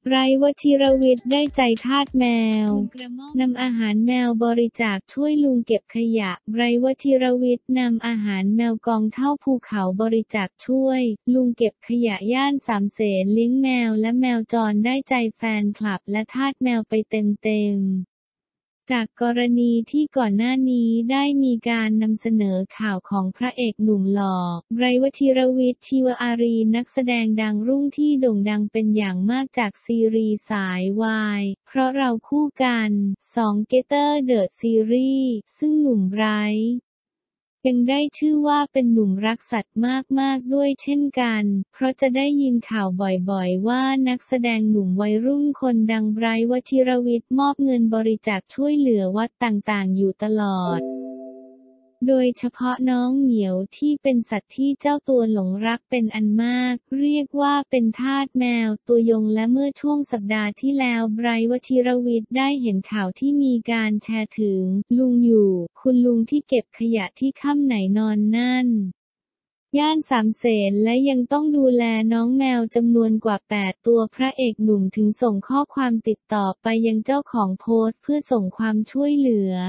ไรวชิรวิทย์ได้ใจทาสแมวนำอาหารแมวบริจาคช่วยลุงเก็บขยะไรวชิรวิทย์นำอาหารแมวกองเท่าภูเขาบริจาคช่วยลุงเก็บขยะย่านสามเสนเลี้ยงแมวและแมวจรได้ใจแฟนคลับและทาสแมวไปเต็มๆจากกรณีที่ก่อนหน้านี้ได้มีการนำเสนอข่าวของพระเอกหนุ่มหล่อไรวชิรวิทย์ ชีวอารีนักแสดงดังรุ่งที่โด่งดังเป็นอย่างมากจากซีรีส์สายวายเพราะเราคู่กัน2 Getter The Series ซึ่งหนุ่มไบรท์ยังได้ชื่อว่าเป็นหนุ่มรักสัตว์มากๆด้วยเช่นกันเพราะจะได้ยินข่าวบ่อยๆว่านักแสดงหนุ่มวัยรุ่นคนดังไบรท์ วชิรวิทย์มอบเงินบริจาคช่วยเหลือวัดต่างๆอยู่ตลอดโดยเฉพาะน้องเหมียวที่เป็นสัตว์ที่เจ้าตัวหลงรักเป็นอันมากเรียกว่าเป็นทาสแมวตัวยงและเมื่อช่วงสัปดาห์ที่แล้วไบรท์ วชิรวิทย์ได้เห็นข่าวที่มีการแชร์ถึงลุงอยู่คุณลุงที่เก็บขยะที่ค่ำไหนนอนนั่นย่านสามเสนและยังต้องดูแลน้องแมวจำนวนกว่า8ตัวพระเอกหนุ่มถึงส่งข้อความติดต่อไปยังเจ้าของโพสต์เพื่อส่งความช่วยเหลือ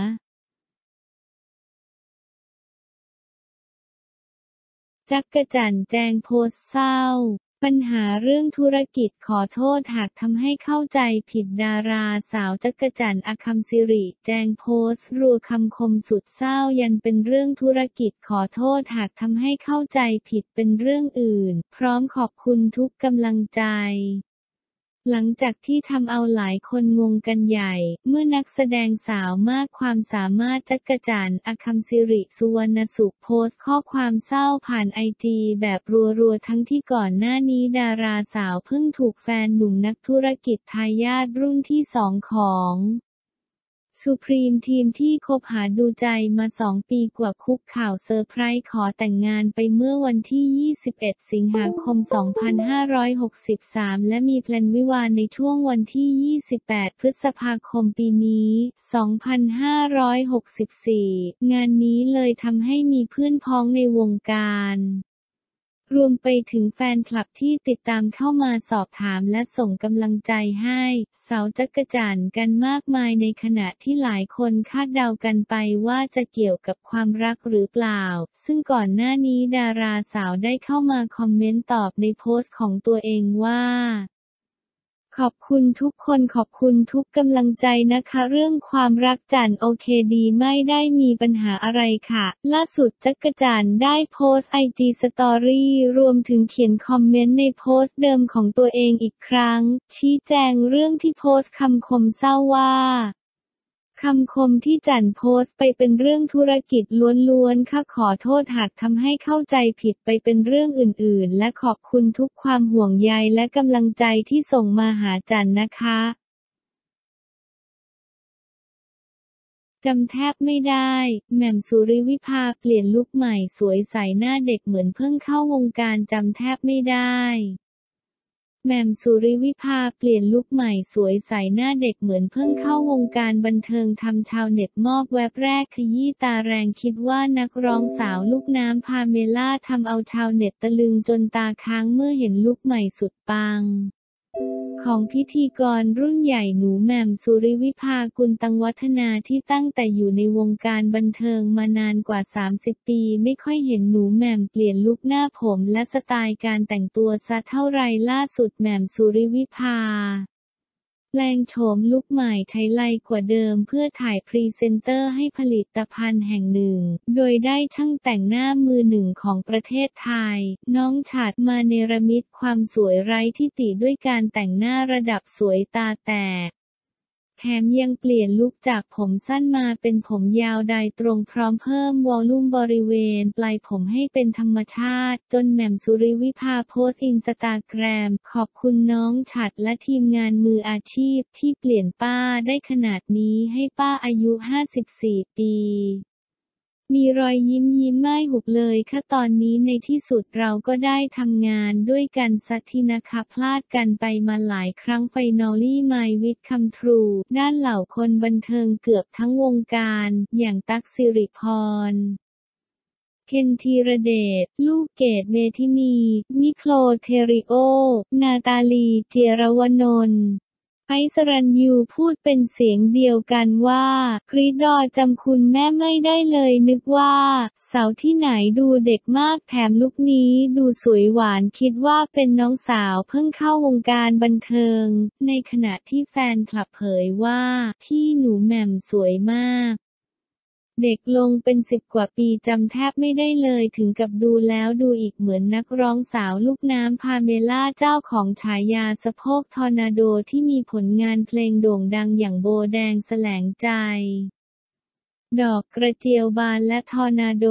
จักรจั่นแจงโพสต์เศร้าปัญหาเรื่องธุรกิจขอโทษหากทำให้เข้าใจผิดดาราสาวจักรจั่นอคัมศิริแจงโพสต์รัวคำคมสุดเศร้ายันเป็นเรื่องธุรกิจขอโทษหากทำให้เข้าใจผิดเป็นเรื่องอื่นพร้อมขอบคุณทุกกำลังใจหลังจากที่ทำเอาหลายคนงงกันใหญ่เมื่อนักแสดงสาวมากความสามารถจักรจั่นอคัมศิริสุวรรณสุขโพสต์ข้อความเศร้าผ่านIGแบบรัวๆทั้งที่ก่อนหน้านี้ดาราสาวเพิ่งถูกแฟนหนุ่มนักธุรกิจทายาทรุ่นที่2ของสุพรีมทีมที่คบหาดูใจมา2 ปีกว่าคุกข่าวเซอร์ไพรส์ขอแต่งงานไปเมื่อวันที่21 สิงหาคม 2563และมีแพลนวิวาห์ในช่วงวันที่28 พฤษภาคมปีนี้ 2564 งานนี้เลยทำให้มีเพื่อนพ้องในวงการรวมไปถึงแฟนคลับที่ติดตามเข้ามาสอบถามและส่งกำลังใจให้สาวจักรจั่นกันมากมายในขณะที่หลายคนคาดเดากันไปว่าจะเกี่ยวกับความรักหรือเปล่าซึ่งก่อนหน้านี้ดาราสาวได้เข้ามาคอมเมนต์ตอบในโพสต์ของตัวเองว่าขอบคุณทุกคนขอบคุณทุกกำลังใจนะคะเรื่องความรักจั่นโอเคดีไม่ได้มีปัญหาอะไรค่ะล่าสุดจักรจั่นได้โพสต์ IG Story รวมถึงเขียนคอมเมนต์ในโพสต์เดิมของตัวเองอีกครั้งชี้แจงเรื่องที่โพสต์คำคมเศร้าว่าคำคมที่จั่นโพสต์ไปเป็นเรื่องธุรกิจล้วนๆค่ะขอโทษหากทำให้เข้าใจผิดไปเป็นเรื่องอื่นๆและขอบคุณทุกความห่วงใยและกำลังใจที่ส่งมาหาจั่นนะคะจำแทบไม่ได้แหม่มสุริวิภาเปลี่ยนลุคใหม่สวยใสหน้าเด็กเหมือนเพิ่งเข้าวงการจำแทบไม่ได้แหม่มสุริวิภาเปลี่ยนลุคใหม่สวยใสหน้าเด็กเหมือนเพิ่งเข้าวงการบันเทิงทำชาวเน็ตมอบแวบแรกขยี้ตาแรงคิดว่านักร้องสาวลูกน้ำพาเมล่าทำเอาชาวเน็ตตะลึงจนตาค้างเมื่อเห็นลุคใหม่สุดปังของพิธีกรรุ่นใหญ่หนูแหม่มสุริวิภากุลตังวัฒนาที่ตั้งแต่อยู่ในวงการบันเทิงมานานกว่า30 ปีไม่ค่อยเห็นหนูแหม่มเปลี่ยนลุคหน้าผมและสไตล์การแต่งตัวซะเท่าไรล่าสุดแหม่มสุริวิภาแปลงโฉมลุคใหม่ใช้ไลกว่าเดิมเพื่อถ่ายพรีเซนเตอร์ให้ผลิตภัณฑ์แห่งหนึ่งโดยได้ช่างแต่งหน้ามือหนึ่งของประเทศไทยน้องฉัตรมาเนรมิตความสวยไร้ที่ติด้วยการแต่งหน้าระดับสวยตาแตกแถมยังเปลี่ยนลุคจากผมสั้นมาเป็นผมยาวไดตรงพร้อมเพิ่มวอลลุ่มบริเวณปลายผมให้เป็นธรรมชาติจนแหม่มสุริวิภาโพสต์อินสตาแกรมขอบคุณน้องฉัตรและทีมงานมืออาชีพที่เปลี่ยนป้าได้ขนาดนี้ให้ป้าอายุ54 ปีมีรอยยิ้มไม่หุบเลยค่ะตอนนี้ในที่สุดเราก็ได้ทำงานด้วยกันสักทีนะคะพลาดกันไปมาหลายครั้งไฟนอลลี่ไมค์วิดคัมทรูด้านเหล่าคนบันเทิงเกือบทั้งวงการอย่างตั๊กสิริพรเคนธีรเดช ลูกเกดเมธินี นิโคลเทริโอ นาตาลี เจียรวนนท์ไอซ์สรัญยูพูดเป็นเสียงเดียวกันว่ากรี๊ดดอจำคุณแม่ไม่ได้เลยนึกว่าสาวที่ไหนดูเด็กมากแถมลุคนี้ดูสวยหวานคิดว่าเป็นน้องสาวเพิ่งเข้าวงการบันเทิงในขณะที่แฟนคลับเผยว่าพี่หนูแหม่มสวยมากเด็กลงเป็น10 กว่าปีจำแทบไม่ได้เลยถึงกับดูแล้วดูอีกเหมือนนักร้องสาวลูกน้ำพาเมล่าเจ้าของฉายาสะโพกทอร์นาโดที่มีผลงานเพลงโด่งดังอย่างโบแดงแสลงใจดอกกระเจียวบานและทอร์นาโด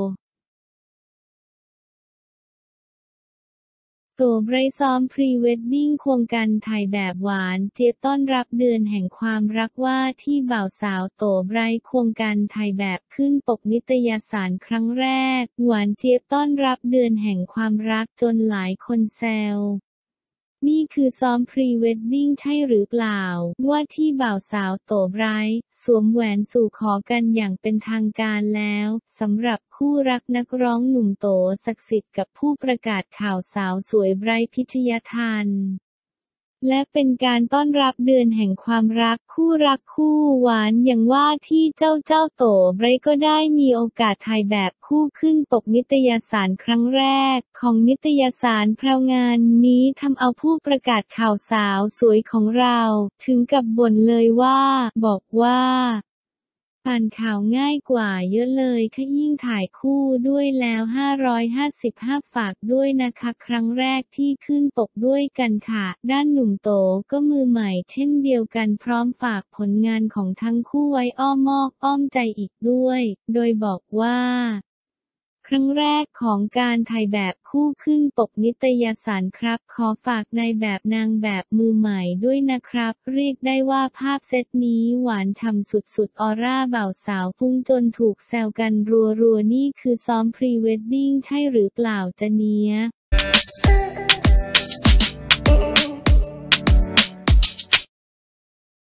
โตไบรท์ซ้อมพรีเวดดิ้งควงกันถ่ายแบบหวานเจี๊ยบต้อนรับเดือนแห่งความรักว่าที่บ่าวสาวโตไบรท์ควงกันถ่ายแบบขึ้นปกนิตยสารครั้งแรกหวานเจี๊ยบต้อนรับเดือนแห่งความรักจนหลายคนแซวนี่คือซ้อมพรีเวดดิ้งใช่หรือเปล่าว่าที่บ่าวสาวโตไบรท์สวมแหวนสู่ขอกันอย่างเป็นทางการแล้วสำหรับคู่รักนักร้องหนุ่มโตศักดิ์สิทธิ์กับผู้ประกาศข่าวสาวสวยไบรท์พิชยาทันและเป็นการต้อนรับเดือนแห่งความรักคู่รักคู่หวานอย่างว่าที่เจ้าโตไบรท์ก็ได้มีโอกาสถ่ายแบบคู่ขึ้นปกนิตยสารครั้งแรกของนิตยสารเพรางานนี้ทำเอาผู้ประกาศข่าวสาวสวยของเราถึงกับบ่นเลยว่าบอกว่าอ่านข่าวง่ายกว่าเยอะเลยค่ะยิ่งถ่ายคู่ด้วยแล้ว555ฝากด้วยนะคะครั้งแรกที่ขึ้นปกด้วยกันค่ะด้านหนุ่มโตก็มือใหม่เช่นเดียวกันพร้อมฝากผลงานของทั้งคู่ไว้อ้อมอกอ้อมใจอีกด้วยโดยบอกว่าครั้งแรกของการถ่ายแบบคู่ขึ้นปกนิตยสารครับขอฝากนายแบบนางแบบมือใหม่ด้วยนะครับเรียกได้ว่าภาพเซตนี้หวานฉ่ำสุดๆออร่าบ่าวสาวฟุ้งจนถูกแซวกันรัวๆนี่คือซ้อมพรีเวดดิ้งใช่หรือเปล่าจ๊ะเนี้ย